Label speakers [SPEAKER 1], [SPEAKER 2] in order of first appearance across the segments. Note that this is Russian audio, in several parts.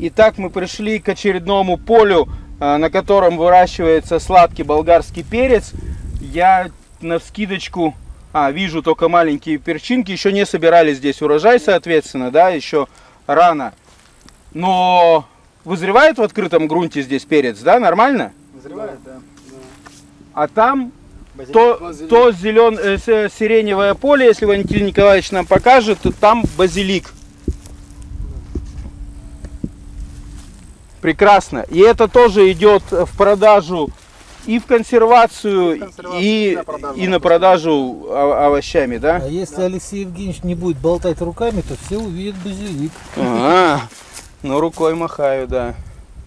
[SPEAKER 1] Итак, мы пришли к очередному полю, на котором выращивается сладкий болгарский перец. Я навскидочку вижу только маленькие перчинки. Еще не собирали здесь урожай, соответственно, да, еще рано. Но вызревает в открытом грунте здесь перец, да, нормально?
[SPEAKER 2] Вызревает, да.
[SPEAKER 1] А там то сиреневое поле, если Валентин Николаевич нам покажет, то там базилик. Прекрасно. И это тоже идет в продажу и в консервацию, и на продажу овощами, да?
[SPEAKER 3] А если Алексей Евгеньевич не будет болтать руками, то все увидят базилик.
[SPEAKER 1] Ну рукой махаю, да.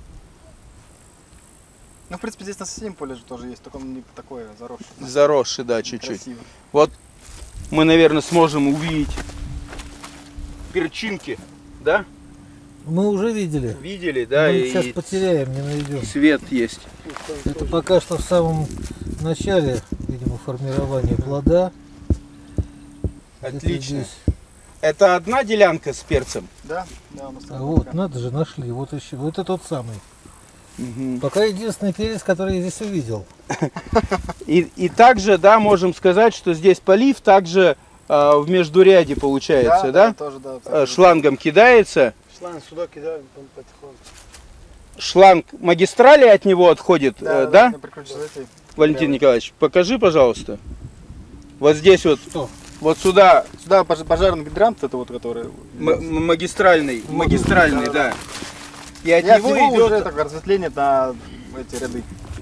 [SPEAKER 2] Ну, в принципе, здесь на соседнем поле же тоже есть, только он не такой заросший.
[SPEAKER 1] Заросший, да, чуть-чуть.
[SPEAKER 2] Красиво.
[SPEAKER 1] Вот мы, наверное, сможем увидеть перчинки, да?
[SPEAKER 3] Мы уже видели.
[SPEAKER 1] Видели, да?
[SPEAKER 3] Мы
[SPEAKER 1] И
[SPEAKER 3] сейчас потеряем, не найдем.
[SPEAKER 1] свет есть.
[SPEAKER 3] Это пока что в самом начале, видимо, формирования плода.
[SPEAKER 1] Отлично. Это одна делянка с перцем?
[SPEAKER 2] Да, да, у нас
[SPEAKER 3] А вот, надо же, нашли. Вот еще. Вот это тот самый.
[SPEAKER 1] Угу.
[SPEAKER 3] Пока единственный перец, который я здесь увидел.
[SPEAKER 1] И также, да, можем сказать, что здесь полив также в междуряде получается, да?
[SPEAKER 2] Тоже, да.
[SPEAKER 1] Шлангом кидается.
[SPEAKER 2] Шланг сюда кидаем потихоньку.
[SPEAKER 1] Шланг магистрали от него отходит, да? Валентин Николаевич, покажи, пожалуйста. Вот здесь вот.
[SPEAKER 3] Что?
[SPEAKER 1] Вот сюда.
[SPEAKER 2] Сюда пожарный гидрант, это вот который.
[SPEAKER 1] Магистральный, да. И от него идет
[SPEAKER 2] уже так разветвление на эти ряды.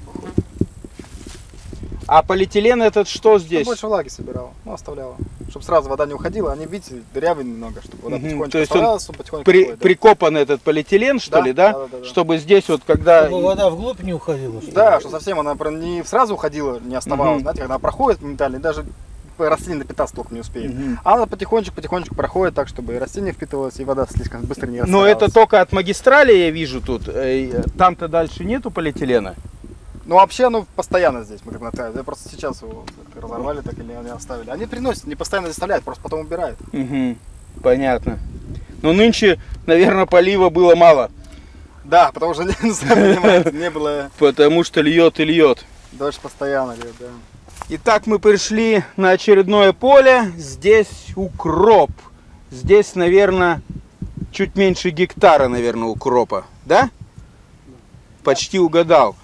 [SPEAKER 1] А полиэтилен этот что здесь?
[SPEAKER 2] Больше влаги собирал, ну оставляла. Чтобы сразу вода не уходила, они, видите, дырявые немного, чтобы вода потихоньку
[SPEAKER 1] То есть
[SPEAKER 2] оставлялась, потихоньку
[SPEAKER 1] прикопан этот полиэтилен, что ли, да?
[SPEAKER 2] Да.
[SPEAKER 1] Чтобы здесь вот когда...
[SPEAKER 3] Чтобы вода вглубь не уходила. Что
[SPEAKER 2] Да, что совсем она не сразу уходила, не оставалась, знаете, когда она проходит моментально, и даже растение напитаться только не успеет. А она потихонечку проходит так, чтобы растение впитывалось, и вода слишком быстро не растворялась.
[SPEAKER 1] Но это только от магистрали я вижу тут. Там-то дальше нету полиэтилена?
[SPEAKER 2] Ну вообще оно постоянно здесь, мы как натаиваем. Просто сейчас его разорвали так или они оставили. Они приносят, не постоянно заставляют, просто потом убирают.
[SPEAKER 1] Угу, понятно. Но нынче, наверное, полива было мало.
[SPEAKER 2] Да, потому что не было.
[SPEAKER 1] Потому что льет и льет.
[SPEAKER 2] Дождь постоянно льет, да.
[SPEAKER 1] Итак, мы пришли на очередное поле. Здесь укроп. Здесь, наверное, чуть меньше гектара, наверное, укропа. Да? Почти угадал.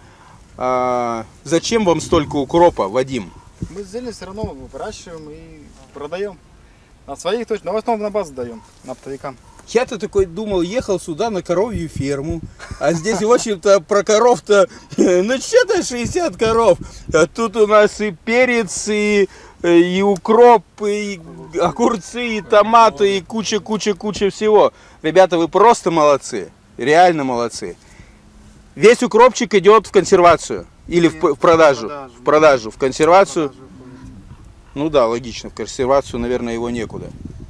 [SPEAKER 1] Зачем вам столько укропа, Вадим?
[SPEAKER 2] Мы зелень все равно выращиваем и продаем. На своих точно, но в основном на базу даем, на оптовикам.
[SPEAKER 1] Я-то такой думал, ехал сюда на коровью ферму, а здесь, в общем-то, про коров-то, ну что-то 60 коров. А тут у нас и перец, и укроп, и огурцы, и томаты, и куча всего. Ребята, вы просто молодцы, реально молодцы. Весь укропчик идет в консервацию или в продажу? В продажу, в консервацию. Ну да, логично, в консервацию, наверное, его некуда.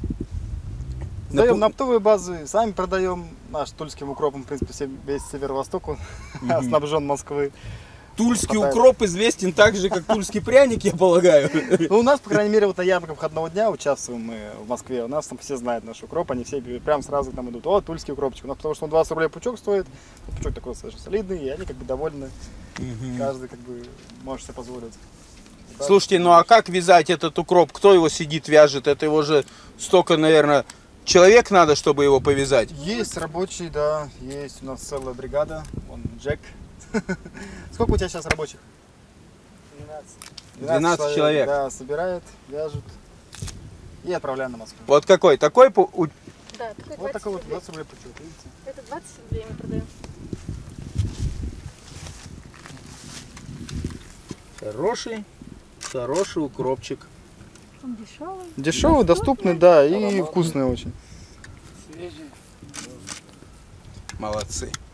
[SPEAKER 2] Сдаем на оптовые базы, сами продаем. Наш тульским укропом, в принципе, весь северо-восток снабжен Москвы.
[SPEAKER 1] Тульский укроп известен так же, как тульский пряник, я полагаю.
[SPEAKER 2] Ну, у нас, по крайней мере, вот на ярмарках выходного дня участвуем мы в Москве. У нас там все знают наш укроп, они все прям сразу там идут. О, тульский укропчик. У нас потому что он 20 рублей пучок стоит. Пучок такой совершенно солидный, и они как бы довольны. Каждый как бы может себе позволить.
[SPEAKER 1] Слушайте, ну а как вязать этот укроп? Кто его сидит, вяжет? Это его же столько, наверное, человек надо, чтобы его повязать.
[SPEAKER 2] Есть рабочий, да, есть у нас целая бригада. Вон Джек. Сколько у тебя сейчас рабочих?
[SPEAKER 1] 12 человек.
[SPEAKER 2] Да, собирает, вяжут и отправляем на Москву.
[SPEAKER 1] Вот какой? Такой?
[SPEAKER 4] Да, такой
[SPEAKER 2] вот
[SPEAKER 4] 20
[SPEAKER 2] такой вот
[SPEAKER 4] рублей.
[SPEAKER 2] 20 рублей пучок, видите?
[SPEAKER 4] Это 20 рублей мы продаем.
[SPEAKER 1] Хороший укропчик.
[SPEAKER 4] Он дешевый.
[SPEAKER 2] Дешевый, доступный, да, и вкусный очень.
[SPEAKER 1] Молодцы.